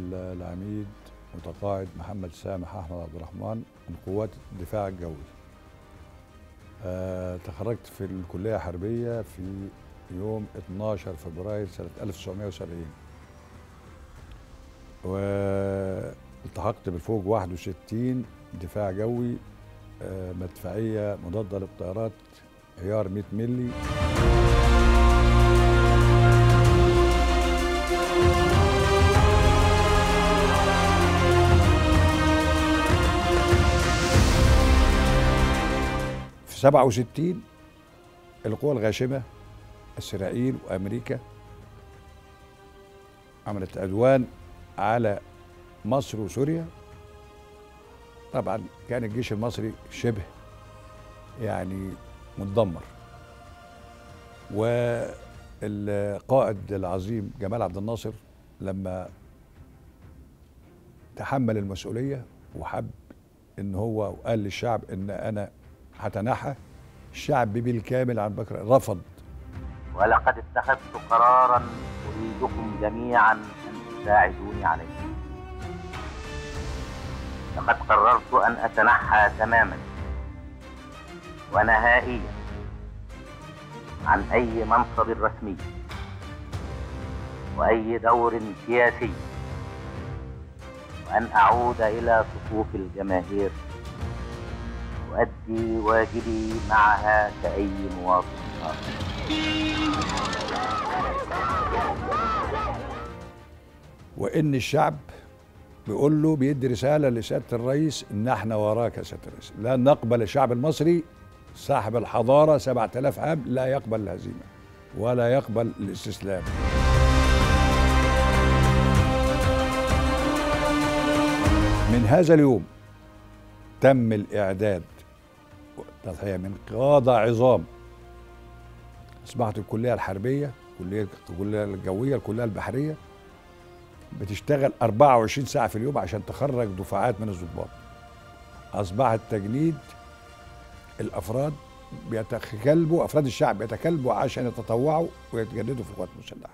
العميد متقاعد محمد سامح أحمد عبد الرحمن من قوات الدفاع الجوي. تخرجت في الكلية الحربية في يوم 12 فبراير سنة 1970، والتحقت بالفوج 61 دفاع جوي، مدفعية مضادة للطائرات عيار 100 ملي. في 67 القوى الغاشمة إسرائيل وأمريكا عملت عدوان على مصر وسوريا. طبعا كان الجيش المصري شبه يعني متدمر، والقائد العظيم جمال عبد الناصر لما تحمل المسؤولية وحب ان هو وقال للشعب ان انا هتنحى، الشعب بالكامل عن بكر رفض. ولقد اتخذت قرارا اريدكم جميعا ان تساعدوني عليه. لقد قررت ان اتنحى تماما ونهائيا عن اي منصب رسمي واي دور سياسي، وان اعود الى صفوف الجماهير أؤدي واجبي معها كأي مواطن آخر. وإن الشعب بيقول له، بيدي رسالة لسيادة الرئيس إن احنا وراك يا سيادة الرئيس، لا نقبل. الشعب المصري صاحب الحضارة 7000 عام لا يقبل الهزيمة ولا يقبل الاستسلام. من هذا اليوم تم الإعداد تضحية من قادة عظام. أصبحت الكلية الحربية، الكلية الجوية، الكلية البحرية بتشتغل 24 ساعة في اليوم عشان تخرج دفعات من الضباط. أصبح التجنيد الأفراد بيتكلبوا، أفراد الشعب بيتكلبوا عشان يتطوعوا ويتجندوا في القوات المسلحة.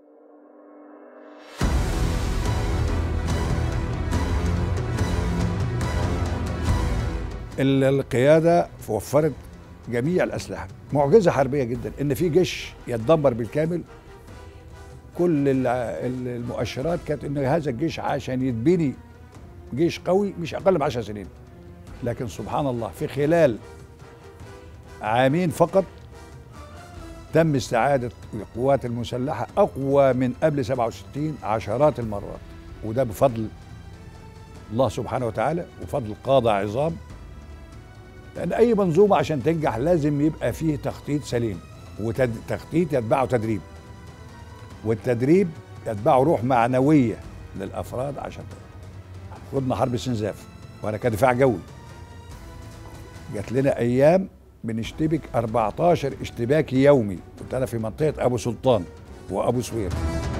القيادة وفرت جميع الأسلحة، معجزة حربية جدا إن في جيش يتدمر بالكامل. كل المؤشرات كانت إن هذا الجيش عشان يتبني جيش قوي مش أقل من 10 سنين، لكن سبحان الله في خلال عامين فقط تم استعادة القوات المسلحة أقوى من قبل 67 عشرات المرات، وده بفضل الله سبحانه وتعالى وفضل قادة عظام. لأن أي منظومة عشان تنجح لازم يبقى فيه تخطيط سليم، وتخطيط يتبعه تدريب، والتدريب يتبعه روح معنوية للأفراد. عشان خدنا حرب استنزاف وأنا كدفاع جوي، جات لنا أيام بنشتبك 14 اشتباك يومي. كنت أنا في منطقة أبو سلطان وأبو سوير.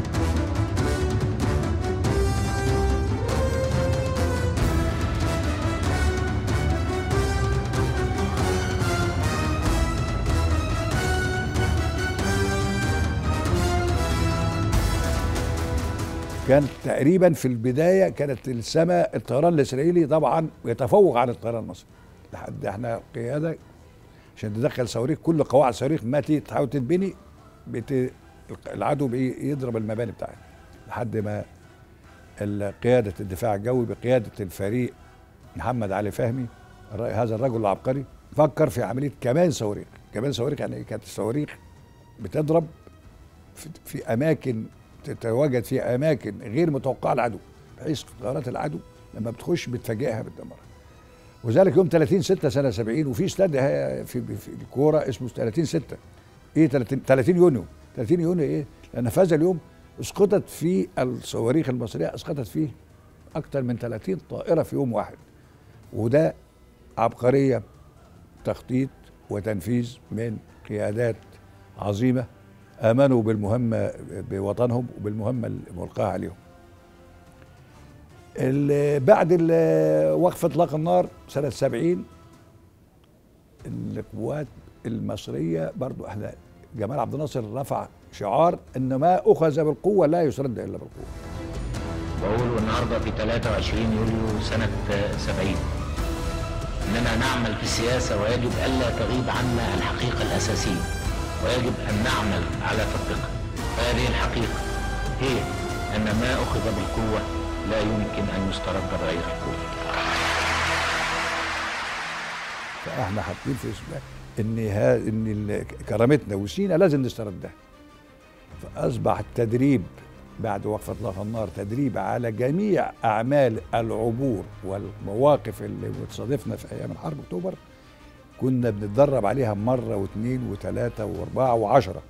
كان تقريبا في البدايه كانت السماء الطيران الاسرائيلي طبعا يتفوق عن الطيران المصري، لحد احنا قياده عشان تدخل صواريخ، كل قواعد صواريخ ما تحاول تتبني العدو بيضرب المباني بتاعتها، لحد ما قياده الدفاع الجوي بقياده الفريق محمد علي فهمي هذا الرجل العبقري فكر في عمليه كمان صواريخ. كمان صواريخ يعني كانت الصواريخ بتضرب في اماكن، تتواجد في اماكن غير متوقعه العدو، بحيث طيارات العدو لما بتخش بتفاجئها بتدمرها. وذلك يوم 30/6 سنه 70، وفي استاد في الكوره اسمه 30/6. ايه 30 يونيو؟ 30 يونيو ايه؟ لان في هذا اليوم اسقطت فيه الصواريخ المصريه، اسقطت فيه اكثر من 30 طائره في يوم واحد. وده عبقريه تخطيط وتنفيذ من قيادات عظيمه آمنوا بالمهمة بوطنهم وبالمهمة الملقاة عليهم. بعد وقف إطلاق النار سنة 70 القوات المصرية برضو احنا جمال عبد الناصر رفع شعار إن ما أخذ بالقوة لا يسرد إلا بالقوة. وأقول النهارده في 23 يوليو سنة 70 إننا نعمل في السياسة ويجب ألا تغيب عنا الحقيقة الأساسية ويجب أن نعمل على تطبيقها. وهذه الحقيقة هي أن ما أخذ بالقوة لا يمكن أن يسترد بغير القوة. فاحنا حاطين في اسمها ان كرامتنا وسينا لازم نستردها. فاصبح التدريب بعد وقفه اطلاق النار تدريب على جميع اعمال العبور والمواقف اللي بتصادفنا في ايام الحرب اكتوبر، كنا بنتدرب عليها مره واثنين وثلاثه واربعه وعشره.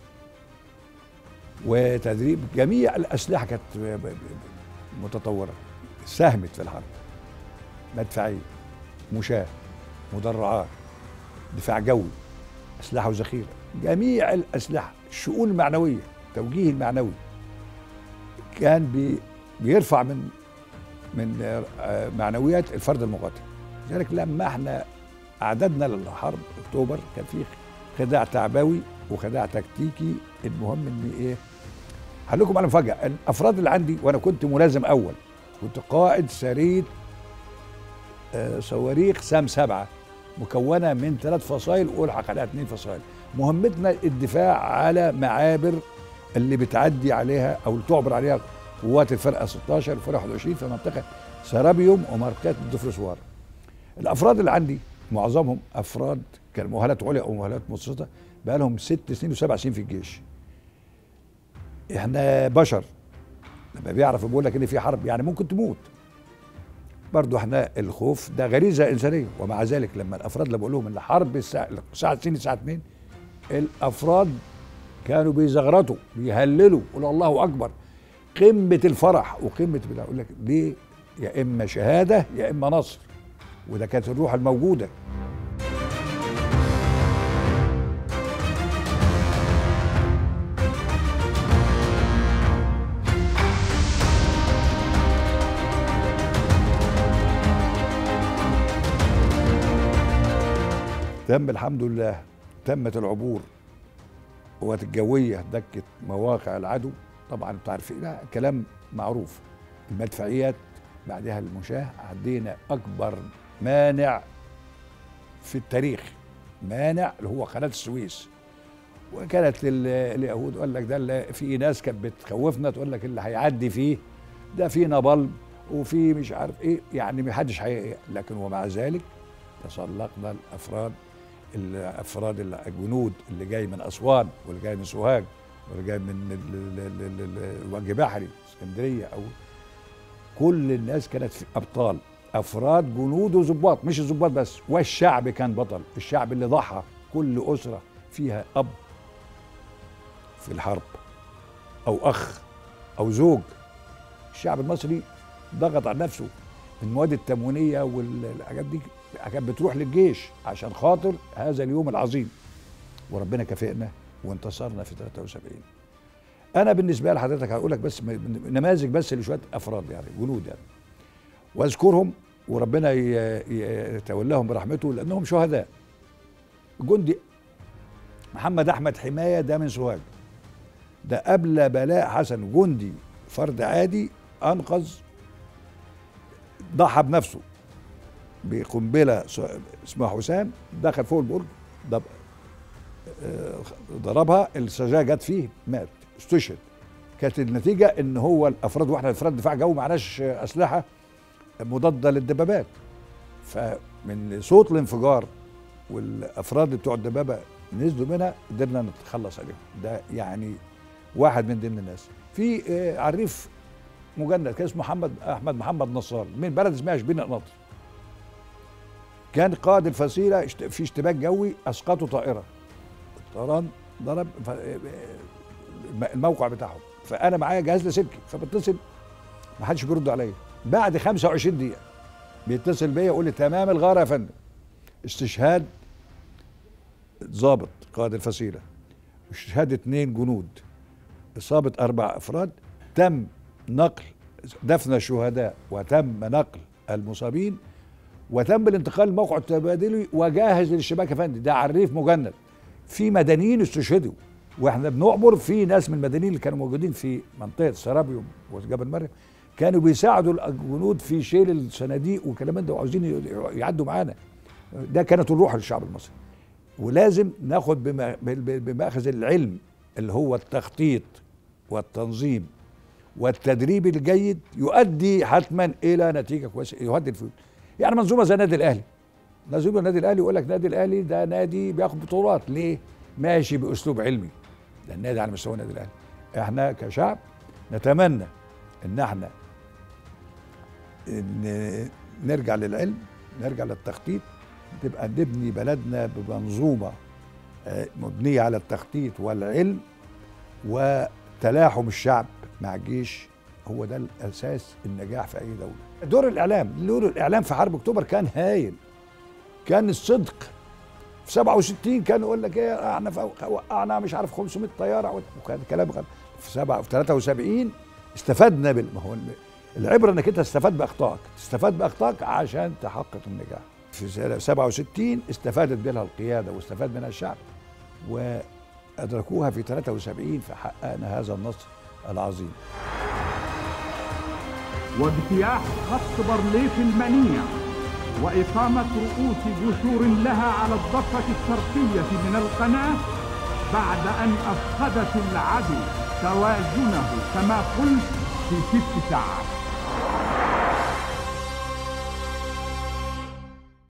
وتدريب جميع الاسلحه كانت متطوره، ساهمت في الحرب، مدفعيه، مشاة، مدرعات، دفاع جوي، اسلحه وذخيره، جميع الاسلحه، الشؤون المعنويه، التوجيه المعنوي كان بيرفع من معنويات الفرد المقاتل. لذلك لما احنا اعددنا للحرب اكتوبر كان في خداع تعبوي وخداع تكتيكي. المهم ان ايه، هقول لكم على مفاجاه، الافراد اللي عندي وانا كنت ملازم اول، كنت قائد سريه صواريخ سام 7 مكونه من 3 فصائل والحق عليها 2 فصائل. مهمتنا الدفاع على معابر اللي بتعدي عليها او اللي تعبر عليها قوات الفرقه 16 والفرقه 21 في منطقه سرابيوم ومنطقه الدفرسوار. الافراد اللي عندي معظمهم افراد كان مؤهلات عليا او مؤهلات متوسطه، بقى لهم 6 سنين و7 سنين في الجيش. احنا بشر، لما بيعرف بيقول لك ان في حرب يعني ممكن تموت. برضو احنا الخوف ده غريزه انسانيه، ومع ذلك لما الافراد اللي بقول لهم ان الحرب الساعه 2 الساعه 2 الافراد كانوا بيزغرطوا بيهللوا يقولوا الله اكبر، قمه الفرح وقمه بتاع. اقول لك ليه؟ يا اما شهاده يا اما نصر، وده كانت الروح الموجوده. تم الحمد لله، تمت العبور. قوات الجويه دكت مواقع العدو، طبعا انتوا عارفين لا كلام معروف. المدفعيات بعدها المشاة، عدينا اكبر مانع في التاريخ، مانع اللي هو قناه السويس. وكانت اليهود قال لك ده في ناس كانت بتخوفنا تقول لك اللي هيعدي فيه ده فيه نبل وفي مش عارف ايه، يعني ما حدش لكن ومع ذلك تسلقنا الافراد الجنود اللي جاي من اسوان واللي جاي من سوهاج واللي جاي من وجه بحري اسكندريه، او كل الناس كانت ابطال، افراد جنود وضباط، مش الضباط بس، والشعب كان بطل، الشعب اللي ضحى، كل اسره فيها اب في الحرب او اخ او زوج. الشعب المصري ضغط على نفسه، المواد التموينيه والحاجات دي كانت بتروح للجيش عشان خاطر هذا اليوم العظيم، وربنا كافئنا وانتصرنا في 73. انا بالنسبه لحضرتك هقول لك بس نماذج بس لشويه افراد يعني جنود يعني، واذكرهم وربنا يتولاهم برحمته لانهم شهداء. جندي محمد احمد حمايه ده من سوهاج، ده قبل بلاء حسن، جندي فرد عادي انقذ، ضحى بنفسه بقنبله اسمها حسام، دخل فوق البرج ضربها، السجايه جت فيه مات استشهد. كانت النتيجه ان هو الافراد، واحنا افراد دفاع جو معناش اسلحه مضاده للدبابات، فمن صوت الانفجار والافراد بتوع الدبابه نزلوا منها قدرنا نتخلص عليهم. ده يعني واحد من ضمن الناس. في عريف مجند كان اسمه احمد محمد نصار من بلد اسمها شبين قناطر، كان قائد الفصيله في اشتباك جوي اسقطوا طائره، الطيران ضرب الموقع بتاعهم، فانا معايا جهاز لاسلكي فبتصل ما حدش بيرد عليا، بعد 25 دقيقه بيتصل بيا يقول لي تمام الغاره يا فندم، استشهاد ضابط قائد الفصيله، استشهاد 2 جنود، اصابه 4 افراد، تم نقل دفن الشهداء وتم نقل المصابين وتم الانتقال للموقع التبادلي وجاهز للاشتباك يا فندم. ده عريف مجند، في مدنيين استشهدوا واحنا بنعبر، في ناس من المدنيين اللي كانوا موجودين في منطقه سرابيوم وجبل مريم كانوا بيساعدوا الجنود في شيل الصناديق وكلام ده، وعاوزين يعدوا معانا. ده كانت الروح للشعب المصري. ولازم ناخد بمأخذ العلم اللي هو التخطيط والتنظيم والتدريب الجيد، يؤدي حتما الى نتيجه كويسه، يؤدي الفلوس. يعني منظومه زي النادي الاهلي، منظومه النادي الاهلي يقول لك النادي الاهلي ده نادي بياخد بطولات، ليه؟ ماشي باسلوب علمي، ده النادي على مستوى النادي الاهلي. احنا كشعب نتمنى ان احنا نرجع للعلم، نرجع للتخطيط، تبقى نبني بلدنا بمنظومه مبنيه على التخطيط والعلم وتلاحم الشعب مع الجيش. هو ده الاساس النجاح في اي دوله. دور الاعلام في حرب اكتوبر كان هايل، كان الصدق. في 67 كان يقول لك ايه، احنا وقعنا مش عارف 500 طياره، وكان كلام غلط. في 73 استفدنا ما هو العبره انك انت تستفاد باخطائك عشان تحقق النجاح. في 67 استفادت بها القياده واستفاد منها الشعب، وادركوها في 73 فحققنا هذا النصر العظيم. واجتياح خط بارليف المنيع وإقامة رؤوس جسور لها على الضفة الشرقية من القناة بعد أن أفقدت العدو توازنه كما قلت في 6 ساعات.